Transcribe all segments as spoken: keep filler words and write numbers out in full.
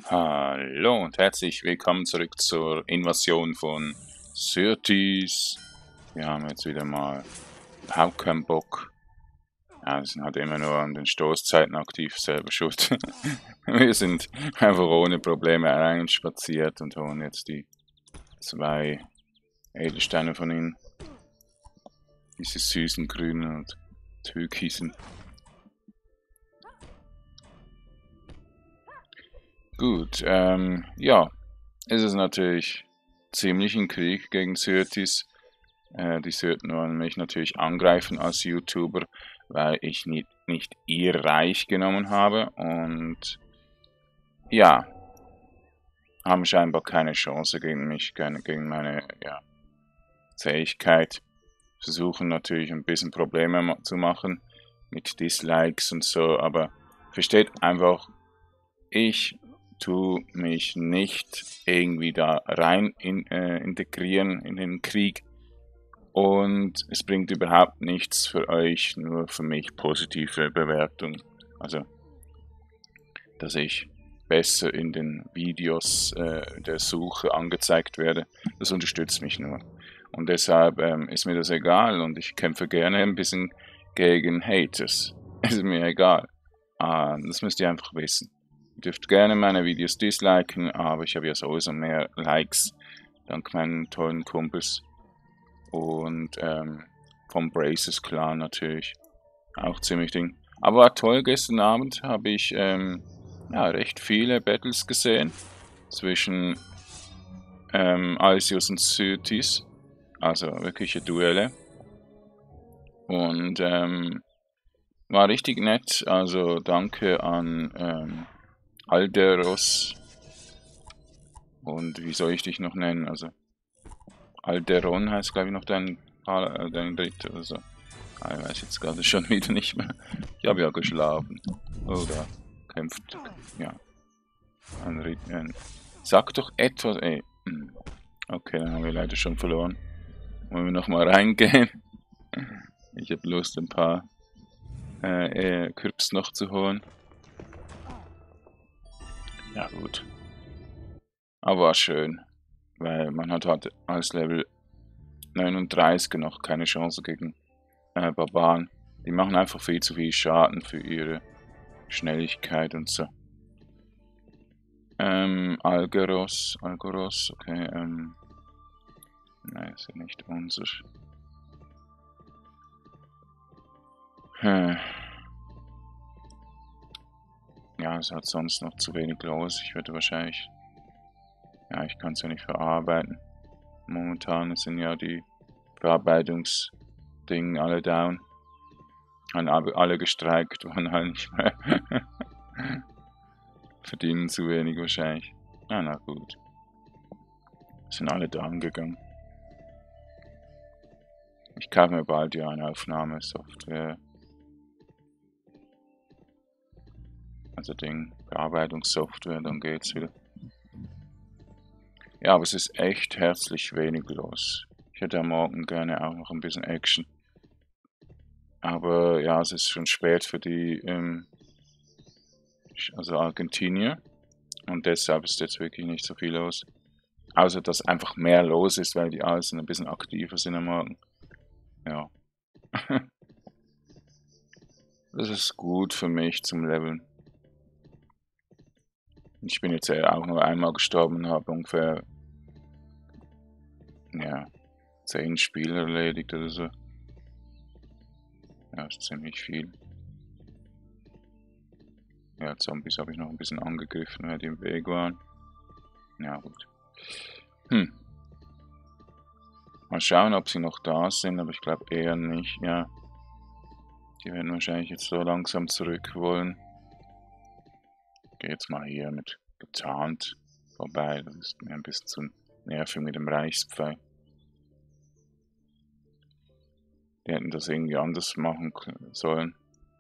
Hallo und herzlich willkommen zurück zur Invasion von Syrtis. Wir haben jetzt wieder mal überhaupt keinen Bock. Ja, wir sind halt immer nur an den Stoßzeiten aktiv, selber schuld. Wir sind einfach ohne Probleme reinspaziert und holen jetzt die zwei Edelsteine von ihnen. Diese süßen grünen und türkisen. Gut, ähm, ja, es ist natürlich ziemlich ein Krieg gegen Syrtis. Äh, die Syrten wollen mich natürlich angreifen als YouTuber, weil ich nicht, nicht ihr Reich genommen habe und ja, haben scheinbar keine Chance gegen mich, keine, gegen meine ja, Zähigkeit. Versuchen natürlich ein bisschen Probleme ma zu machen mit Dislikes und so, aber versteht einfach, ich tue mich nicht irgendwie da rein in, äh, integrieren in den Krieg und es bringt überhaupt nichts für euch, nur für mich positive Bewertung. Also, dass ich besser in den Videos äh, der Suche angezeigt werde, das unterstützt mich nur. Und deshalb ähm, ist mir das egal und ich kämpfe gerne ein bisschen gegen Haters. Ist mir egal. Ah, das müsst ihr einfach wissen. Ihr dürft gerne meine Videos disliken, aber ich habe ja sowieso mehr Likes, dank meinen tollen Kumpels. Und ähm, vom Braces Clan natürlich auch ziemlich Ding. Aber war toll, gestern Abend habe ich ähm, ja, recht viele Battles gesehen zwischen ähm, Alcius und Syrtis, also wirkliche Duelle. Und ähm, war richtig nett, also danke an ähm, Alderos und wie soll ich dich noch nennen, also Alderon heißt glaube ich noch dein, äh, dein Dritter oder so. Ah, ich weiß jetzt gerade schon wieder nicht mehr. Ich habe ja geschlafen. Oder kämpft, ja. Ein, ein, sag doch etwas, ey. Okay, dann haben wir leider schon verloren. Wollen wir nochmal reingehen? Ich habe Lust, ein paar äh, äh, Kürbs noch zu holen. Ja, gut. Aber war schön. Weil man hat halt als Level neununddreißig noch keine Chance gegen äh, Barbaren. Die machen einfach viel zu viel Schaden für ihre Schnelligkeit und so. Ähm, Algeros, Algeros, okay, ähm. Nein, ist ja nicht unser. Hm. Ja, es hat sonst noch zu wenig los. Ich würde wahrscheinlich. Ja, ich kann es ja nicht verarbeiten. Momentan sind ja die Verarbeitungsdinge alle down. Haben alle gestreikt, waren halt nicht mehr. Verdienen zu wenig wahrscheinlich. Ah, na gut. Sind alle down gegangen. Ich kaufe mir bald ja eine Aufnahmesoftware. Also Ding, Bearbeitungssoftware, dann geht's wieder. Ja, aber es ist echt herzlich wenig los. Ich hätte am Morgen gerne auch noch ein bisschen Action. Aber ja, es ist schon spät für die, ähm, also Argentinier. Und deshalb ist jetzt wirklich nicht so viel los. Außer, dass einfach mehr los ist, weil die alles ein bisschen aktiver sind am Morgen. Ja. Das ist gut für mich zum Leveln. Ich bin jetzt ja auch nur einmal gestorben und habe ungefähr, ja, zehn Spiele erledigt oder so. Ja, ist ziemlich viel. Ja, Zombies habe ich noch ein bisschen angegriffen, weil die im Weg waren. Ja, gut. Hm. Mal schauen, ob sie noch da sind, aber ich glaube eher nicht, ja. Die werden wahrscheinlich jetzt so langsam zurück wollen. Ich gehe jetzt mal hier mit getarnt vorbei. Das ist mir ein bisschen zu nervig mit dem Reichspfeil. Die hätten das irgendwie anders machen sollen.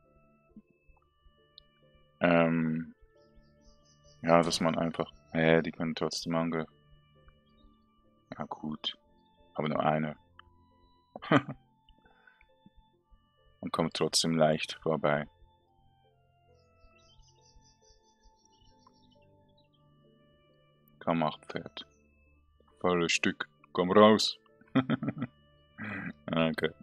Ähm. Ja, dass man einfach. Hä, die können trotzdem angreifen. Ja, gut. Aber nur einer. Und kommt trotzdem leicht vorbei. Kam acht Pferd. Volles Stück. Komm raus. Ah Gott.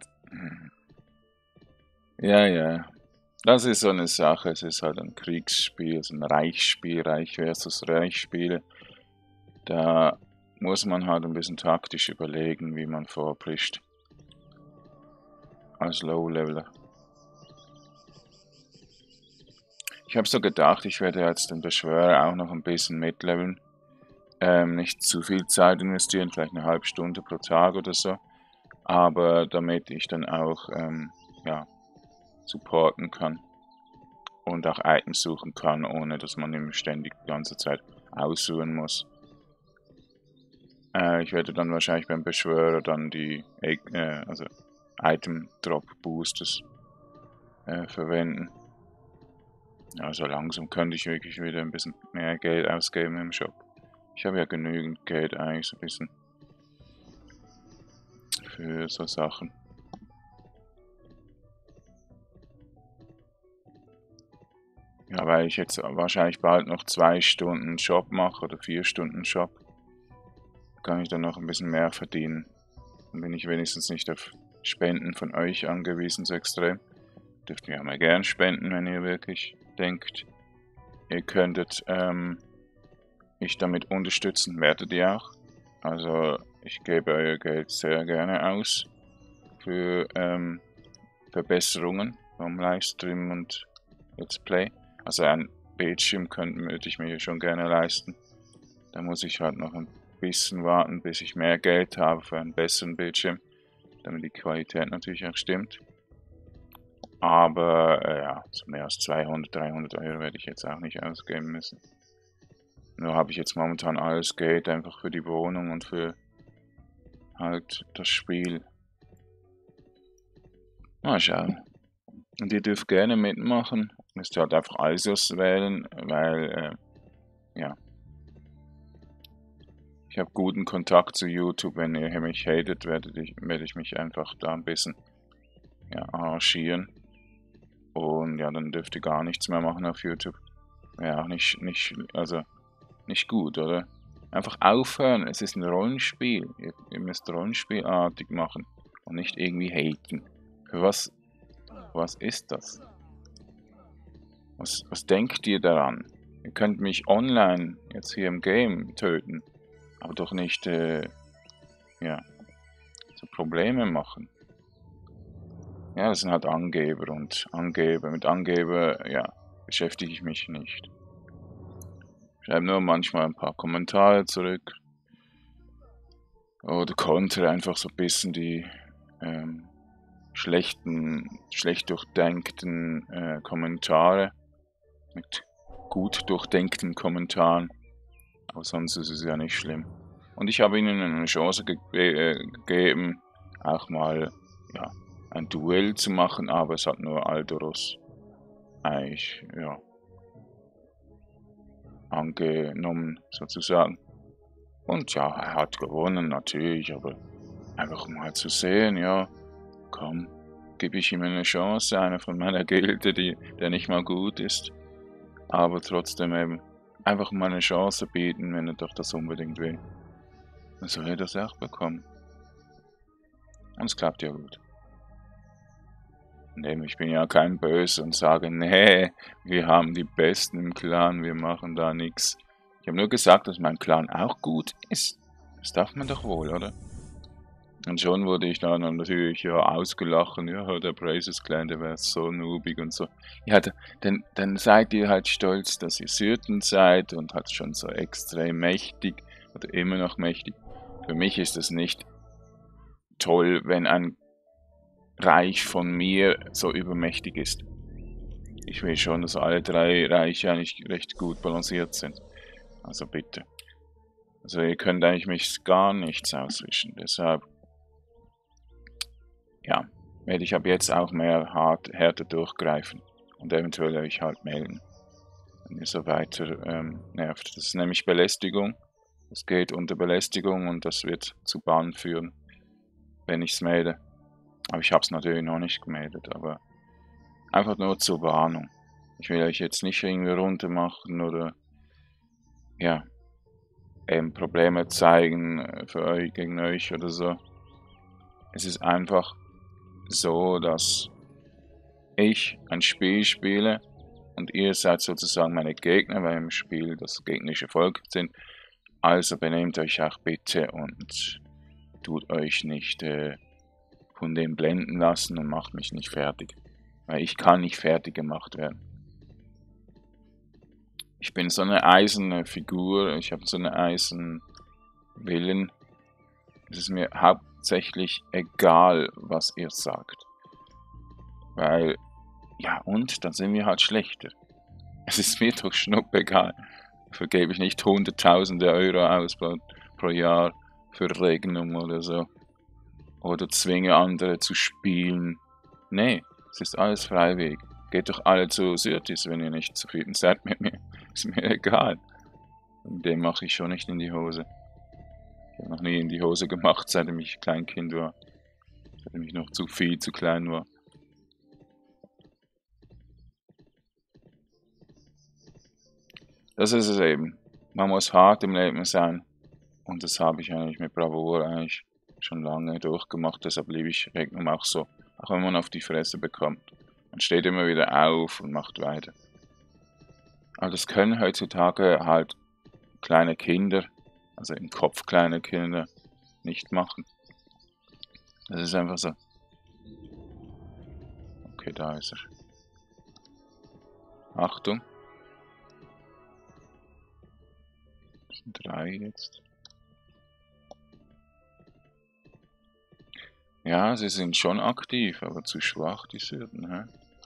Ja, ja. Das ist so eine Sache. Es ist halt ein Kriegsspiel, es ist ein Reichsspiel, Reich versus Reichsspiele. Da muss man halt ein bisschen taktisch überlegen, wie man vorbricht. Als Low-Leveler. Ich habe so gedacht, ich werde jetzt den Beschwörer auch noch ein bisschen mitleveln. Ähm, nicht zu viel Zeit investieren, vielleicht eine halbe Stunde pro Tag oder so. Aber damit ich dann auch ähm, ja, supporten kann und auch Items suchen kann, ohne dass man immer ständig die ganze Zeit aussuchen muss. Äh, ich werde dann wahrscheinlich beim Beschwörer dann die äh, also Item Drop Boosters äh, verwenden. Also langsam könnte ich wirklich wieder ein bisschen mehr Geld ausgeben im Shop. Ich habe ja genügend Geld eigentlich so ein bisschen für so Sachen. Ja, weil ich jetzt wahrscheinlich bald noch zwei Stunden Shop mache oder vier Stunden Shop, kann ich dann noch ein bisschen mehr verdienen. Dann bin ich wenigstens nicht auf Spenden von euch angewiesen, so extrem. Dürft ihr ja mal gern spenden, wenn ihr wirklich denkt, ihr könntet ähm, mich damit unterstützen, werdet ihr auch. Also ich gebe euer Geld sehr gerne aus für ähm, Verbesserungen vom Livestream und Let's Play. Also ein Bildschirm könnte würde ich mir schon gerne leisten. Da muss ich halt noch ein bisschen warten, bis ich mehr Geld habe für einen besseren Bildschirm, damit die Qualität natürlich auch stimmt. Aber äh, ja, so mehr als zweihundert, dreihundert Euro werde ich jetzt auch nicht ausgeben müssen. Nur habe ich jetzt momentan alles Geld einfach für die Wohnung und für halt das Spiel. Mal schauen. Und ihr dürft gerne mitmachen. Müsst ihr halt einfach Isos wählen, weil, äh, ja. Ich habe guten Kontakt zu YouTube. Wenn ihr mich hatet, werde ich, werde ich mich einfach da ein bisschen ja, arrangieren. Und ja, dann dürft ihr gar nichts mehr machen auf YouTube. Ja, auch nicht, nicht, also nicht gut, oder? Einfach aufhören, es ist ein Rollenspiel. Ihr, ihr müsst Rollenspielartig machen und nicht irgendwie haten. Für was, was ist das? Was, was denkt ihr daran? Ihr könnt mich online jetzt hier im Game töten, aber doch nicht, äh, ja, so Probleme machen. Ja, das sind halt Angeber und Angeber. Mit Angeber, ja, beschäftige ich mich nicht. Ich schreibe nur manchmal ein paar Kommentare zurück. Oder kontere einfach so ein bisschen die ähm, schlechten, schlecht durchdenkten äh, Kommentare. Mit gut durchdenkten Kommentaren. Aber sonst ist es ja nicht schlimm. Und ich habe ihnen eine Chance ge äh, gegeben, auch mal ja, ein Duell zu machen, aber es hat nur Aldoros eigentlich ja, angenommen, sozusagen. Und ja, er hat gewonnen, natürlich, aber einfach mal zu sehen, ja, komm, gebe ich ihm eine Chance, einer von meiner Gilde, die, der nicht mal gut ist, aber trotzdem eben einfach mal eine Chance bieten, wenn er doch das unbedingt will. Dann soll er das auch bekommen. Und es klappt ja gut. Und ich bin ja kein Böse und sage, nee, wir haben die Besten im Clan, wir machen da nichts. Ich habe nur gesagt, dass mein Clan auch gut ist. Das darf man doch wohl, oder? Und schon wurde ich dann natürlich ja ausgelachen, ja, der Brazes Clan, der wäre so noobig und so. Ja, dann, dann seid ihr halt stolz, dass ihr Syrten seid und halt schon so extrem mächtig oder immer noch mächtig. Für mich ist es nicht toll, wenn ein Reich von mir so übermächtig ist. Ich will schon, dass alle drei Reiche eigentlich recht gut balanciert sind. Also bitte. Also ihr könnt eigentlich mich gar nichts auswischen. Deshalb, ja, werde ich ab jetzt auch mehr hart, härter durchgreifen. Und eventuell euch halt melden, wenn ihr so weiter ähm, nervt. Das ist nämlich Belästigung. Es geht unter Belästigung und das wird zu Bann führen, wenn ich es melde. Aber ich habe es natürlich noch nicht gemeldet, aber einfach nur zur Warnung. Ich will euch jetzt nicht irgendwie runter machen oder, ja, ähm, Probleme zeigen äh, für euch, gegen euch oder so. Es ist einfach so, dass ich ein Spiel spiele und ihr seid sozusagen meine Gegner, weil im Spiel das gegnerische Volk sind. Also benehmt euch auch bitte und tut euch nicht äh, von dem blenden lassen und macht mich nicht fertig. Weil ich kann nicht fertig gemacht werden. Ich bin so eine eiserne Figur, ich habe so einen eiserne Willen. Es ist mir hauptsächlich egal, was ihr sagt. Weil, ja und, dann sind wir halt schlechter. Es ist mir doch schnupp-egal. Dafür gebe ich nicht hunderttausende Euro aus pro, pro Jahr für Regnum oder so. Oder zwinge andere zu spielen. Nee, es ist alles freiwillig. Geht doch alle zu Syrtis, wenn ihr nicht zufrieden seid mit mir. Ist mir egal. Und dem mache ich schon nicht in die Hose. Ich habe noch nie in die Hose gemacht, seitdem ich Kleinkind war. Seitdem ich noch zu viel zu klein war. Das ist es eben. Man muss hart im Leben sein. Und das habe ich eigentlich mit Bravour eigentlich schon lange durchgemacht. Deshalb liebe ich Regnum auch so. Auch wenn man auf die Fresse bekommt. Man steht immer wieder auf und macht weiter. Aber das können heutzutage halt kleine Kinder, also im Kopf kleine Kinder, nicht machen. Das ist einfach so. Okay, da ist er. Achtung. Das sind drei jetzt. Ja, sie sind schon aktiv, aber zu schwach, die Syrten, hä?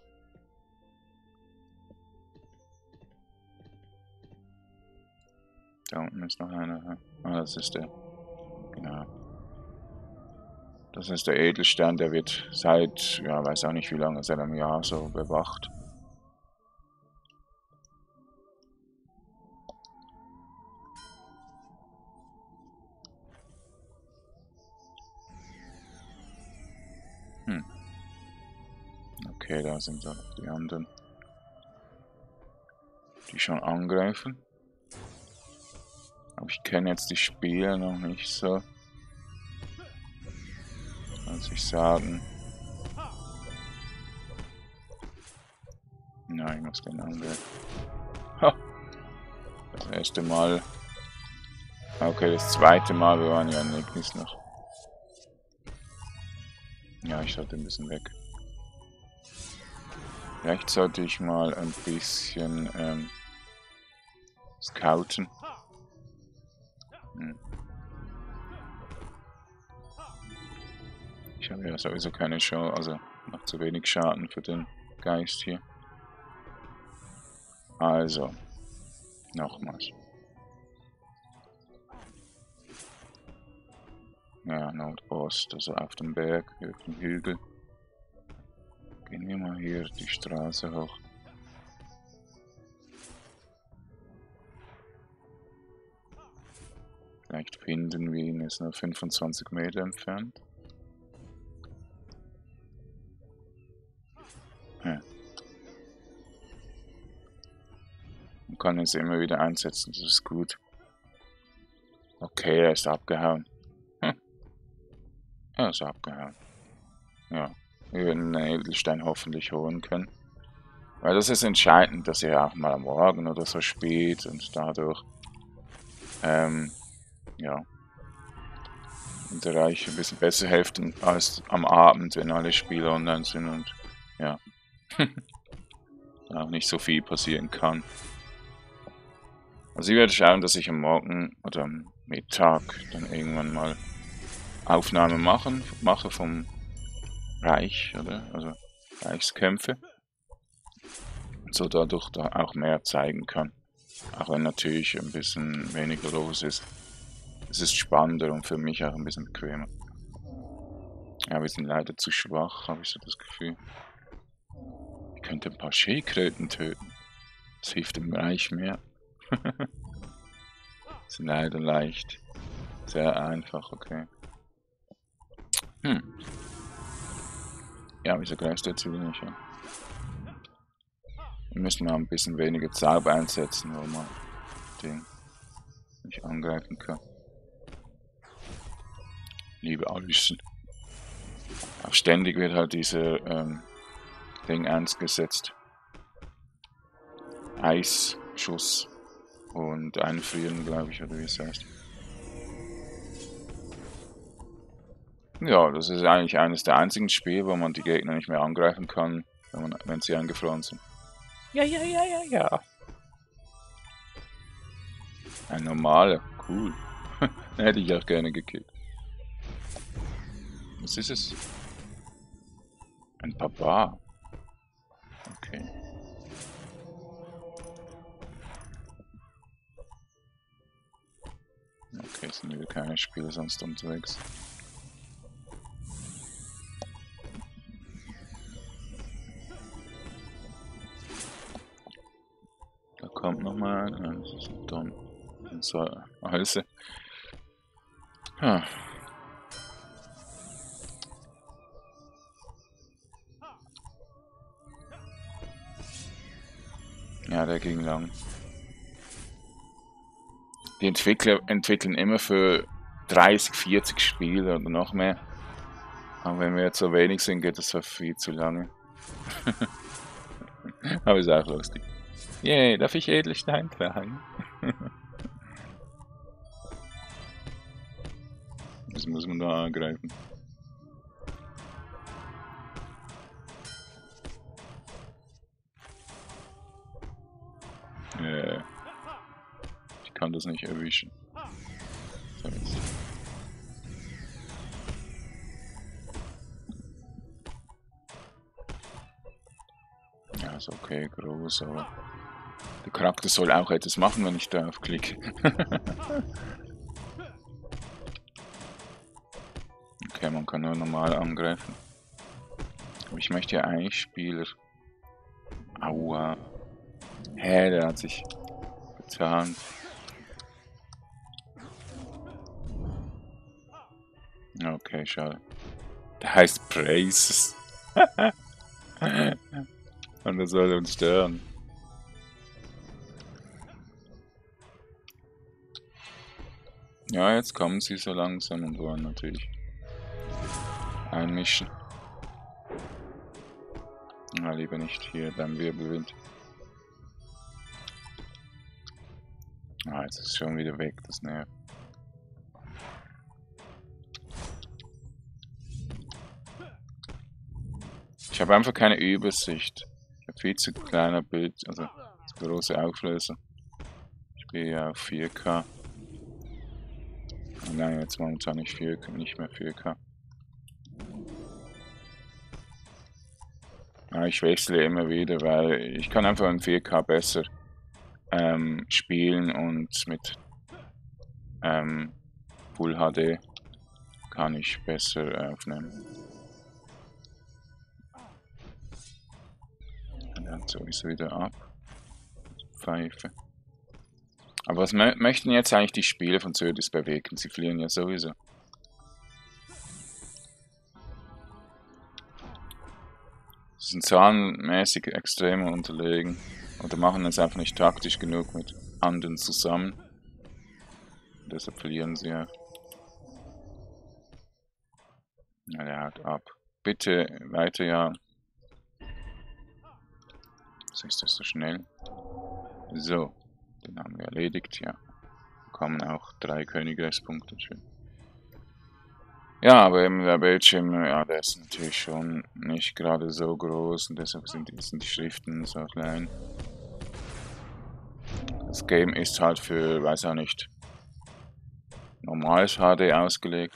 Da unten ist noch einer, hä? Ah, das ist der. Genau. Das ist der Edelstern, der wird seit, ja, weiß auch nicht wie lange, seit einem Jahr so bewacht. Hm. Okay, da sind so die anderen, die schon angreifen. Aber ich kenne jetzt die Spiele noch nicht so. Muss ich sagen. Nein, ich muss den angreifen. Ha! Das erste Mal. Okay, das zweite Mal, wir waren ja in Ignis noch. Ja, ich sollte ein bisschen weg. Vielleicht sollte ich mal ein bisschen ähm, scouten. Hm. Ich habe ja sowieso keine Chance, also noch zu wenig Schaden für den Geist hier. Also, nochmals. Ja, Nordost, also auf dem Berg, auf dem Hügel. Gehen wir mal hier die Straße hoch. Vielleicht finden wir ihn, ist nur fünfundzwanzig Meter entfernt. Ja. Man kann es immer wieder einsetzen, das ist gut. Okay, er ist abgehauen. Hm. Er ist abgehauen. Ja, wir werden den Edelstein hoffentlich holen können. Weil das ist entscheidend, dass ihr auch mal am Morgen oder so spielt und dadurch, ähm, ja, in der Reich ein bisschen besser helfen als am Abend, wenn alle Spiele online sind und, ja, auch nicht so viel passieren kann. Also ich werde schauen, dass ich am Morgen oder am Mittag dann irgendwann mal Aufnahmen machen, mache vom Reich, oder? Also Reichskämpfe. Und so dadurch da auch mehr zeigen kann. Auch wenn natürlich ein bisschen weniger los ist. Es ist spannender und für mich auch ein bisschen bequemer. Ja, wir sind leider zu schwach, habe ich so das Gefühl. Ich könnte ein paar Schildkröten töten. Das hilft dem Reich mehr. Sind leider leicht. Sehr einfach, okay. Hm. Ja, wieso greifst du jetzt wieder nicht an? Wir müssen mal ein bisschen weniger Zauber einsetzen, wo man den. nicht angreifen kann. Liebe Alischen. Auch ständig wird halt dieser ähm, Ding ernst gesetzt. Eisschuss und Einfrieren, glaube ich, oder wie es heißt. Ja, das ist eigentlich eines der einzigen Spiele, wo man die Gegner nicht mehr angreifen kann, wenn, man, wenn sie eingefroren sind. Ja, ja, ja, ja, ja. Ein normaler, cool. Hätte ich auch gerne gekillt. Was ist es? Ein Papa. Okay. Okay, sind wieder keine Spieler sonst unterwegs. Da kommt nochmal ein. Ja, das ist ein Don. Und so, also. Ah. Ja, der ging lang. Die Entwickler entwickeln immer für dreißig, vierzig Spiele oder noch mehr. Aber wenn wir jetzt so wenig sind, geht das viel zu lange. Aber ist auch lustig. Yay, darf ich Edelstein tragen? Das muss man da angreifen. Äh, ich kann das nicht erwischen. So jetzt. Ja, ist okay, groß, aber der Charakter soll auch etwas machen, wenn ich darauf klicke. Okay, man kann nur normal angreifen. Aber ich möchte ja eigentlich Spieler. Aua. Hä, der hat sich getan. Okay, schade. Der heißt Praises. Und er soll uns stören. Ja, jetzt kommen sie so langsam und wollen natürlich einmischen. Na, lieber nicht hier beim Wirbelwind. Ah, jetzt ist es schon wieder weg, das nervt. Ich habe einfach keine Übersicht. Ich habe viel zu kleiner Bild, also zu große Auflösung. Ich spiele ja auf vier K. Oh nein, jetzt momentan nicht vier K, nicht mehr vier K. Ja, ich wechsle immer wieder, weil ich kann einfach in vier K besser ähm, spielen und mit ähm, Full H D kann ich besser aufnehmen. Dann so ist wieder ab. Pfeife. Aber was mö möchten jetzt eigentlich die Spieler von Syrdis bewegen? Sie fliehen ja sowieso. Sie sind zahlenmäßig extrem unterlegen. Oder machen es einfach nicht taktisch genug mit anderen zusammen. Und deshalb verlieren sie ja. Ja, der haut ab. Bitte weiter, ja. Was ist das so schnell? So, den haben wir erledigt, ja. Bekommen auch drei Königreichspunkte. Schön. Ja, aber eben der Bildschirm, ja, der ist natürlich schon nicht gerade so groß und deshalb sind die, sind die Schriften so klein. Das Game ist halt für, weiß auch nicht, normales H D ausgelegt.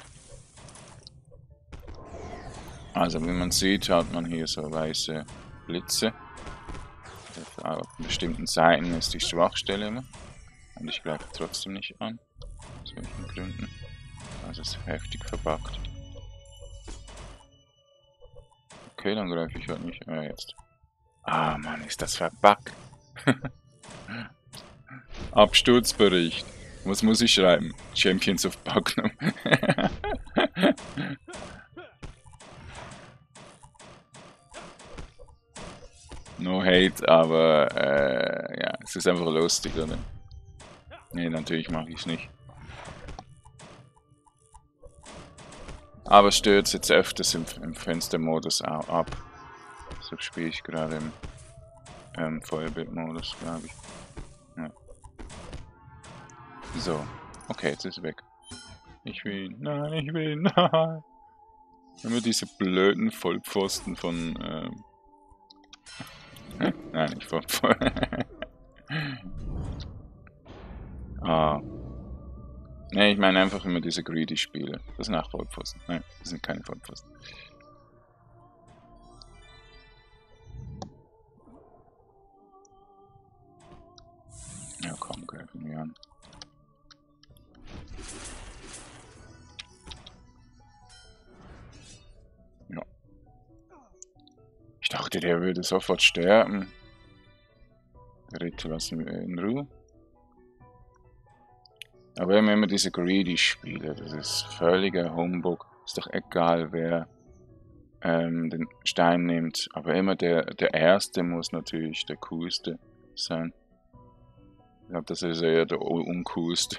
Also wie man sieht, hat man hier so weiße Blitze. Auf bestimmten Seiten ist die Schwachstelle immer. Und ich greife trotzdem nicht an. Aus welchen Gründen? Also es ist heftig verbuggt. Okay, dann greife ich halt nicht. Ah, jetzt. Ah, Mann, ist das verbuggt. Absturzbericht. Was muss ich schreiben? Champions of Bugnum. No hate, aber äh, ja, es ist einfach lustig, oder? Nee, natürlich mache ich es nicht. Aber es stürzt jetzt öfters im, im Fenstermodus auch ab. So spiele ich gerade im ähm, Feuerbildmodus, glaube ich. Ja. So. Okay, jetzt ist es weg. Ich will, nein, ich will, nein. Immer diese blöden Vollpfosten von, ähm... nein, nicht Vollpfosten. ah. Ne, ich meine einfach immer diese Greedy-Spiele. Das sind auch Vollpfosten. Nein, das sind keine Vollpfosten. Ja, komm, greifen wir an. Ja. Ich dachte, der würde sofort sterben. Der Ritter lassen wir in Ruhe. Aber wir haben immer diese Greedy-Spiele. Das ist völliger Humbug. Ist doch egal, wer ähm, den Stein nimmt. Aber immer der, der Erste muss natürlich der Coolste sein. Ich glaube, das ist eher der Uncoolste.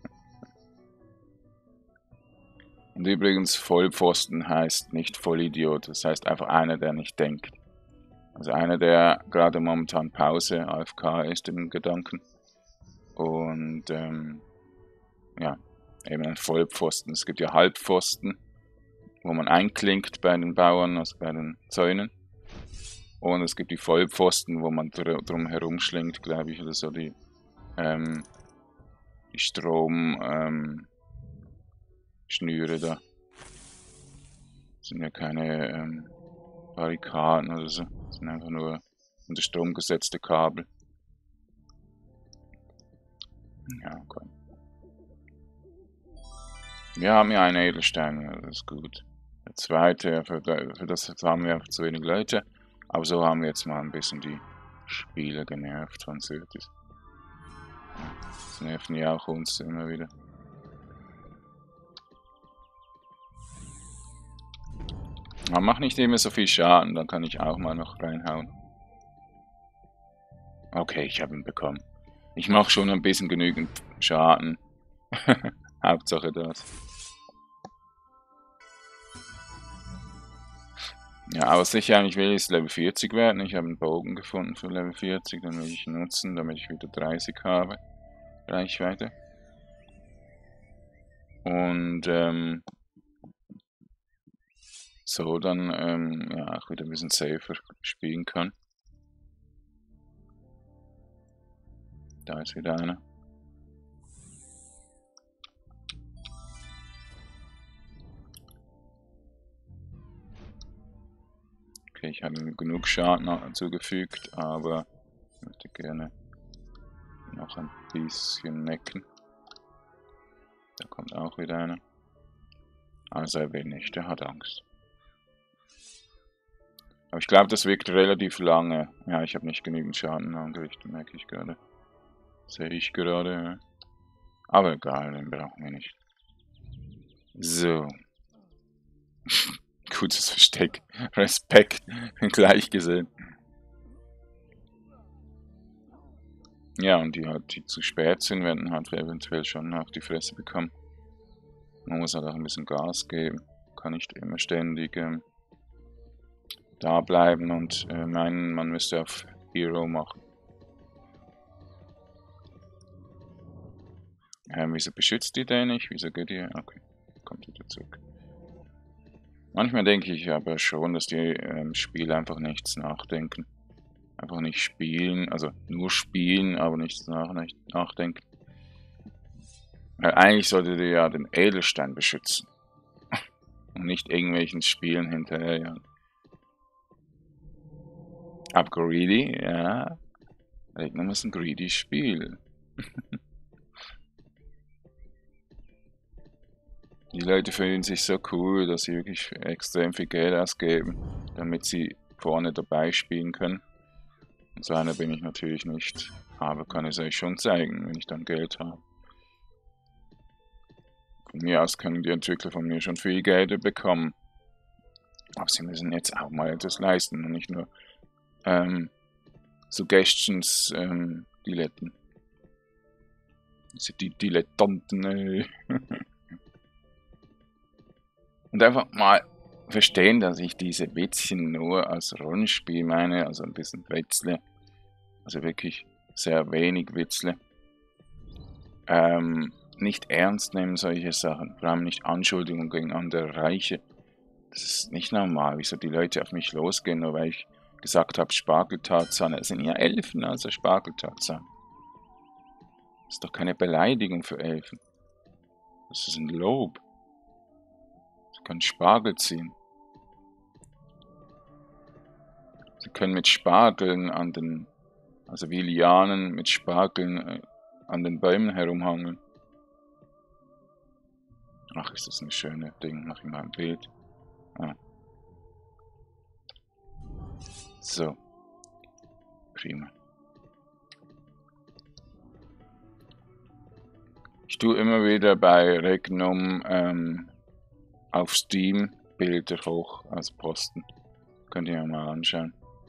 Und übrigens, Vollpfosten heißt nicht Vollidiot. Das heißt einfach einer, der nicht denkt. Also einer, der gerade momentan Pause, A F K ist im Gedanken. Und ähm, ja, eben ein Vollpfosten. Es gibt ja Halbpfosten, wo man einklinkt bei den Bauern, also bei den Zäunen. Und es gibt die Vollpfosten, wo man dr drum herum schlingt, glaube ich, oder so die, ähm, die Strom, ähm, Schnüre da. Das sind ja keine ähm, Barrikaden oder so. Das sind einfach nur unter Strom gesetzte Kabel. Ja, okay. Wir haben ja einen Edelstein, ja, das ist gut. Der zweite, für, für das haben wir einfach zu wenig Leute. Aber so haben wir jetzt mal ein bisschen die Spieler genervt von Syratis. Das nerven ja auch uns immer wieder. Aber mach nicht immer so viel Schaden, dann kann ich auch mal noch reinhauen. Okay, ich habe ihn bekommen. Ich mache schon ein bisschen genügend Schaden. Hauptsache das. Ja, aber sicher, ich will jetzt Level vierzig werden. Ich habe einen Bogen gefunden für Level vierzig, den will ich nutzen, damit ich wieder dreißig habe. Reichweite. Und ähm, so dann ähm, ja, auch wieder ein bisschen safer spielen kann. Da ist wieder einer. Okay, ich habe ihm genug Schaden zugefügt, aber ich möchte gerne noch ein bisschen necken. Da kommt auch wieder einer. Also er will nicht, er hat Angst. Aber ich glaube, das wirkt relativ lange. Ja, ich habe nicht genügend Schaden angerichtet, merke ich gerade. Sehe ich gerade. Ja. Aber egal, den brauchen wir nicht. So. Gutes Versteck. Respekt. Gleich gesehen. Ja, und die halt, die zu spät sind, werden halt eventuell schon auf die Fresse bekommen. Man muss halt auch ein bisschen Gas geben. Kann nicht immer ständig ähm, da bleiben und äh, meinen, man müsste auf Hero machen. Ähm, wieso beschützt ihr den nicht? Wieso geht ihr? Okay, kommt wieder zurück. Manchmal denke ich aber schon, dass die ähm, Spiele einfach nichts nachdenken. Einfach nicht spielen, also nur spielen, aber nichts nach, nicht nachdenken. Weil eigentlich solltet ihr ja den Edelstein beschützen. Und nicht irgendwelchen Spielen hinterherjagen. Ab Greedy, ja. Regner ist ein Greedy Spiel. Die Leute fühlen sich so cool, dass sie wirklich extrem viel Geld ausgeben, damit sie vorne dabei spielen können. Und so einer bin ich natürlich nicht, aber kann es euch schon zeigen, wenn ich dann Geld habe. Von mir aus können die Entwickler von mir schon viel Geld bekommen. Aber sie müssen jetzt auch mal etwas leisten und nicht nur ähm, Suggestions ähm, diletten. Das sind die Dilettanten. Ey. Und einfach mal verstehen, dass ich diese Witzchen nur als Rollenspiel meine, also ein bisschen Witzle. Also wirklich sehr wenig Witzle. Ähm, nicht ernst nehmen solche Sachen, vor allem nicht Anschuldigungen gegen andere Reiche. Das ist nicht normal, wieso die Leute auf mich losgehen, nur weil ich gesagt habe, Spargeltarzan. Es sind ja Elfen, also Spargeltarzan. Das ist doch keine Beleidigung für Elfen. Das ist ein Lob. Sie können Spargel ziehen. Sie können mit Spargeln an den, also wie Lianen mit Spargeln äh, an den Bäumen herumhangeln. Ach, ist das ein schönes Ding, mach ich mal ein Bild. Ah. So. Prima. Ich tue immer wieder bei Regnum ähm, auf Steam Bilder hoch als Posten. Könnt ihr mal anschauen.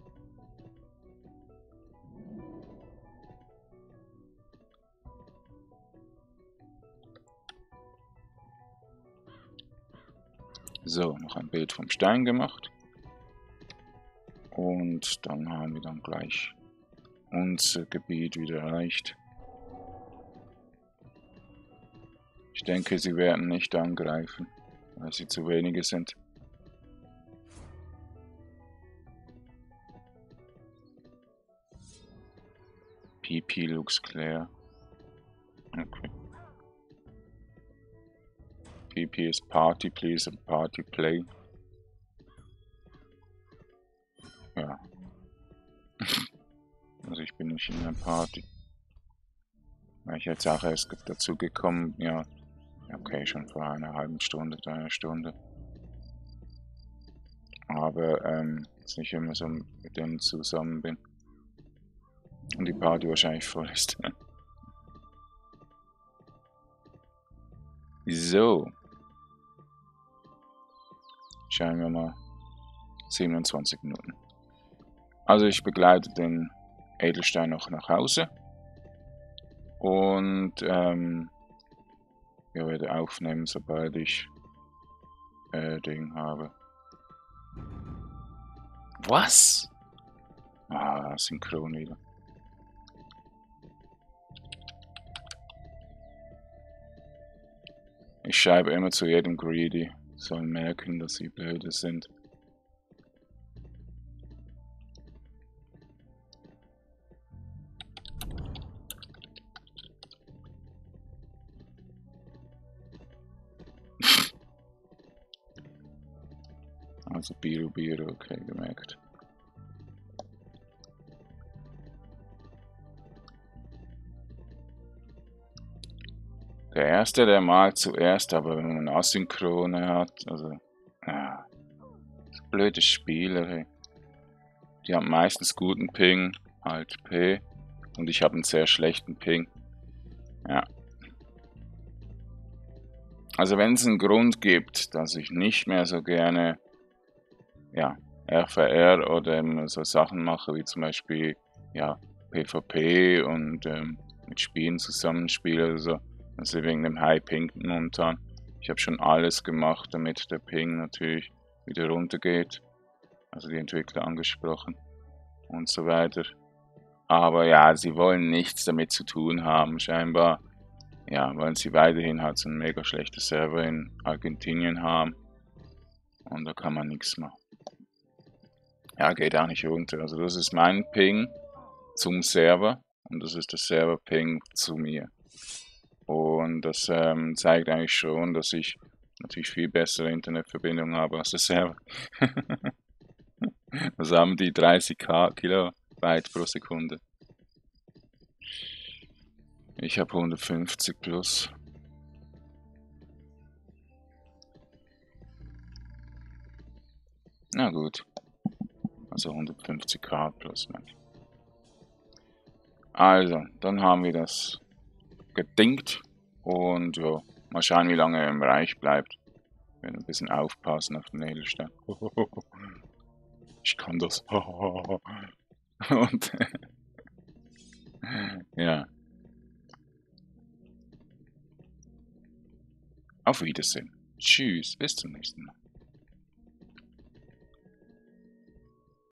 So, noch ein Bild vom Stein gemacht. Und dann haben wir dann gleich unser Gebiet wieder erreicht. Ich denke, sie werden nicht angreifen, weil sie zu wenige sind. P P looks clear. Okay. P P is party, please, and party play. Ja. Also ich bin nicht in der Party. Weil ich jetzt auch erst dazu gekommen, ja. Okay, schon vor einer halben Stunde, einer Stunde. Aber ähm, jetzt nicht immer so mit denen zusammen bin. Und die Party wahrscheinlich voll ist. So. Schauen wir mal. siebenundzwanzig Minuten. Also ich begleite den Edelstein noch nach Hause. Und ähm, ich werde aufnehmen, sobald ich äh, Ding habe. Was? Ah, synchron wieder. Ich schreibe immer zu jedem Greedy, sollen merken, dass sie blöde sind. Also Biru Biru, okay, gemerkt. Der Erste, der malt zuerst, aber wenn man Asynchrone hat, also, ah, blöde Spieler, hey. Die haben meistens guten Ping, halt P, und ich habe einen sehr schlechten Ping. Ja. Also wenn es einen Grund gibt, dass ich nicht mehr so gerne, ja, R V R oder eben so Sachen mache, wie zum Beispiel, ja, PvP und ähm, mit Spielen zusammenspiele oder so, also wegen dem High Ping momentan. Ich habe schon alles gemacht, damit der Ping natürlich wieder runtergeht. Also die Entwickler angesprochen und so weiter. Aber ja, sie wollen nichts damit zu tun haben. Scheinbar, ja, wollen sie weiterhin halt so einen mega schlechten Server in Argentinien haben. Und da kann man nichts machen. Ja, geht auch nicht runter. Also das ist mein Ping zum Server und das ist der Server-Ping zu mir. Und das ähm, zeigt eigentlich schon, dass ich natürlich viel bessere Internetverbindung habe als der Server. Was haben die dreißig Kilobyte pro Sekunde? Ich habe hundertfünfzig plus. Na gut. Also hundertfünfzig K plus. Also, dann haben wir das gedingt. Und ja, mal schauen, wie lange er im Reich bleibt. Ich werde ein bisschen aufpassen auf den Edelstein. Ich kann das. Und ja. Auf Wiedersehen. Tschüss, bis zum nächsten Mal.